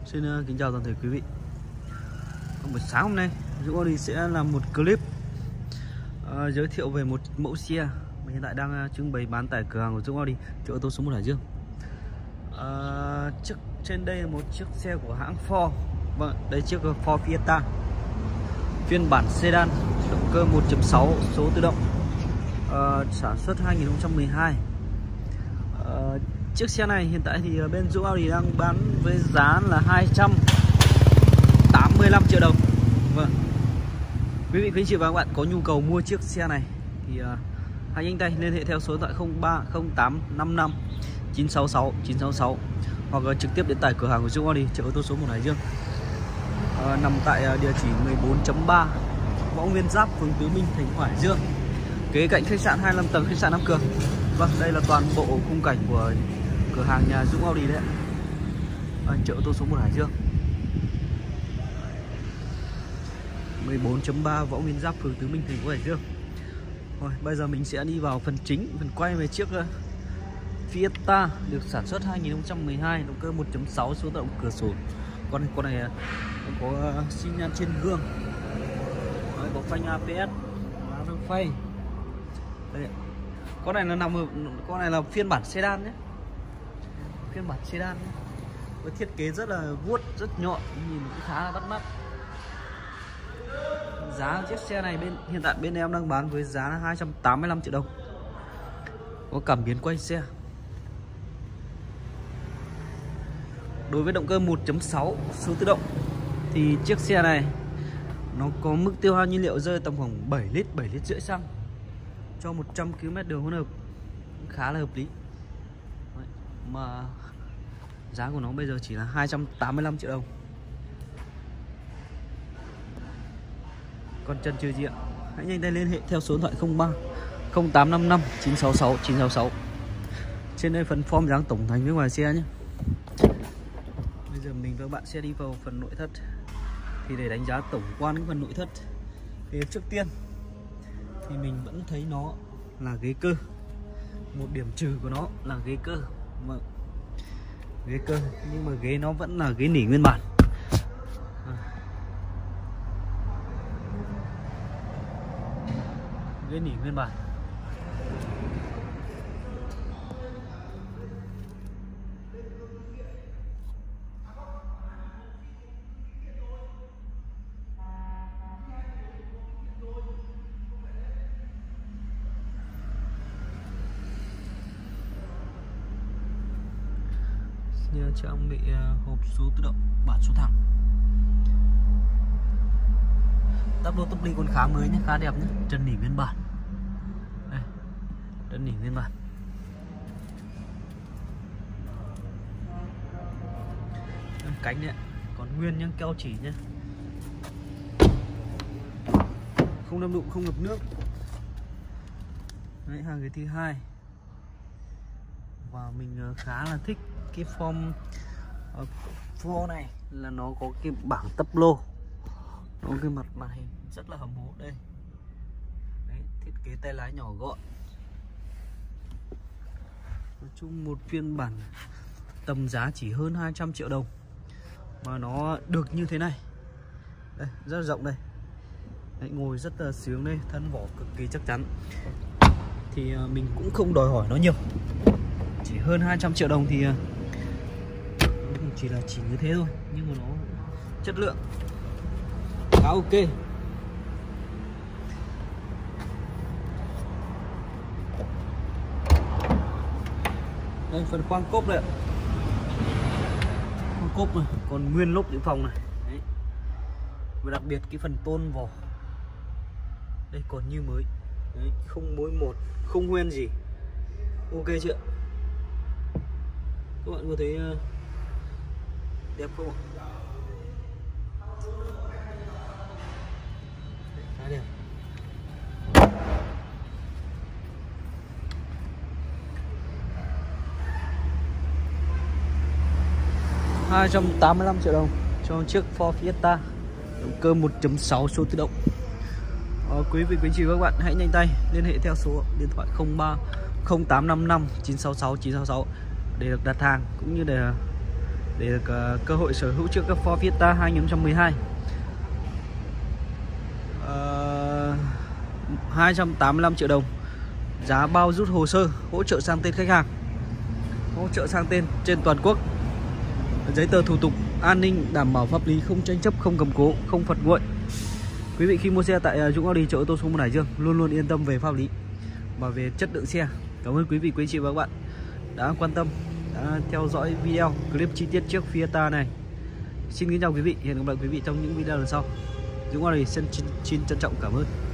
Xin kính chào toàn thể quý vị. Buổi sáng hôm nay Dũng Audi sẽ làm một clip giới thiệu về một mẫu xe mà hiện tại đang trưng bày bán tại cửa hàng của Dũng Audi, chỗ ô tô số 1 Hải Dương. Trên đây là một chiếc xe của hãng Ford. Vâng, đây chiếc Ford Fiesta phiên bản sedan, động cơ 1.6 số tự động, sản xuất 2012. Chiếc xe này hiện tại thì bên Dũng Audi đang bán với giá là 285 triệu đồng. Vâng, quý vị quý anh chị và các bạn có nhu cầu mua chiếc xe này thì hãy nhanh tay liên hệ theo số điện thoại 030855 966 966 hoặc trực tiếp đến tại cửa hàng của Dũng Audi, chợ ô tô số 1 Hải Dương, nằm tại địa chỉ 14.3 Võ Nguyên Giáp, phường Tứ Minh, thành phố Hải Dương, kế cạnh khách sạn 25 tầng, khách sạn Nam Cường. Vâng, đây là toàn bộ khung cảnh của cửa hàng nhà Dũng Audi đấy, chợ ô tô số 1 Hải Dương, 14.3 Võ Nguyên Giáp, phường Tứ Minh, thành phố Hải Dương. Rồi, bây giờ mình sẽ đi vào phần chính, phần quay về chiếc Fiesta được sản xuất 2012, động cơ 1.6 số tự động cửa sổ. Con này có xi nhan trên gương, có phanh ABS, răng phay. Đây, con này là phiên bản sedan nhé, phiên bản sedan nhé. Với thiết kế rất là vuốt, rất nhọn, nhìn cũng khá là bắt mắt. Giá chiếc xe này hiện tại bên em đang bán với giá là 285 triệu đồng. Có cảm biến quay xe. Đối với động cơ 1.6 số tự động thì chiếc xe này nó có mức tiêu hao nhiên liệu rơi tầm khoảng 7 lít rưỡi xăng cho 100 km đường hỗn hợp, khá là hợp lý. Đấy, mà giá của nó bây giờ chỉ là 285 triệu đồng. Còn chân chưa gì ạ? Hãy nhanh tay liên hệ theo số điện thoại 0855 966 966. Trên đây phần form dáng tổng thành bên ngoài xe nhé. Bây giờ mình và các bạn sẽ đi vào phần nội thất. Thì để đánh giá tổng quan cái phần nội thất thì trước tiên thì mình vẫn thấy nó là ghế cơ. Một điểm trừ của nó là ghế cơ. Vâng, ghế cơ, nhưng mà ghế nó vẫn là ghế nỉ nguyên bản. Ghế nỉ nguyên bản. Trang bị hộp số tự động, bản số thẳng. Tắp lô tắp ly còn khá mới nhé, khá đẹp nhé. Chân nỉ nguyên bản. Đây, chân nỉ nguyên bản. Cánh đấy còn nguyên nhưng keo chỉ nhé, không đâm đụng, không ngập nước. Đấy, hàng ghế thứ hai. Và mình khá là thích cái form này là nó có cái bảng tắp lô, nó cái mặt màn hình rất là hầm hố đây. Đấy, thiết kế tay lái nhỏ gọn. Nói chung một phiên bản tầm giá chỉ hơn 200 triệu đồng mà nó được như thế này. Đây, rất là rộng đây. Đấy, ngồi rất là sướng đây, thân vỏ cực kỳ chắc chắn. Thì mình cũng không đòi hỏi nó nhiều, chỉ hơn 200 triệu đồng thì chỉ như thế thôi, nhưng mà nó chất lượng khá ok. Đây, phần khoang cốp đây ạ. Khoang cốp này còn nguyên lốp dự phòng này. Đấy. Và đặc biệt cái phần tôn vỏ đây còn như mới. Đấy, không mối một, không hoen gì. Ok chưa? Các bạn có thấy đẹp không ạ? Khá đẹp. $285 triệu đồng cho chiếc Ford Fiesta động cơ 1.6 số tự động. Quý vị quý anh chị và các bạn hãy nhanh tay liên hệ theo số điện thoại 0855 966 966 để được đặt hàng cũng như để để được cơ hội sở hữu chiếc Ford Fiesta 2012. 285 triệu đồng, giá bao rút hồ sơ, hỗ trợ sang tên khách hàng, hỗ trợ sang tên trên toàn quốc, giấy tờ thủ tục an ninh đảm bảo pháp lý, không tranh chấp, không cầm cố, không phạt nguội. Quý vị khi mua xe tại Dũng Audi chợ ô tô số 1 Hải Dương luôn luôn yên tâm về pháp lý và về chất lượng xe. Cảm ơn quý vị, quý anh chị và các bạn đã quan tâm, đã theo dõi video clip chi tiết chiếc Fiesta này. Xin kính chào quý vị, hẹn gặp lại quý vị trong những video lần sau. Dũng Audi xin trân trọng cảm ơn.